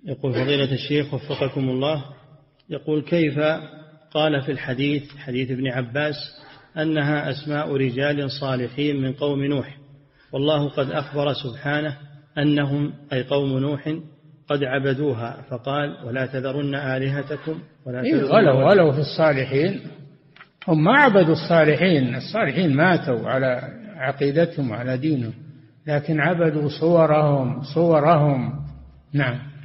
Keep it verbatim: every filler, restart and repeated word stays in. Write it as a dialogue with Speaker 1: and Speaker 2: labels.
Speaker 1: يقول فضيلة الشيخ وفقكم الله، يقول كيف قال في الحديث حديث ابن عباس أنها أسماء رجال صالحين من قوم نوح، والله قد أخبر سبحانه أنهم أي قوم نوح قد عبدوها، فقال ولا تذرن آلهتكم ولا
Speaker 2: تذرن. غلوا غلوا في الصالحين، هم ما عبدوا الصالحين، الصالحين ماتوا على عقيدتهم وعلى دينهم، لكن عبدوا صورهم صورهم. نعم.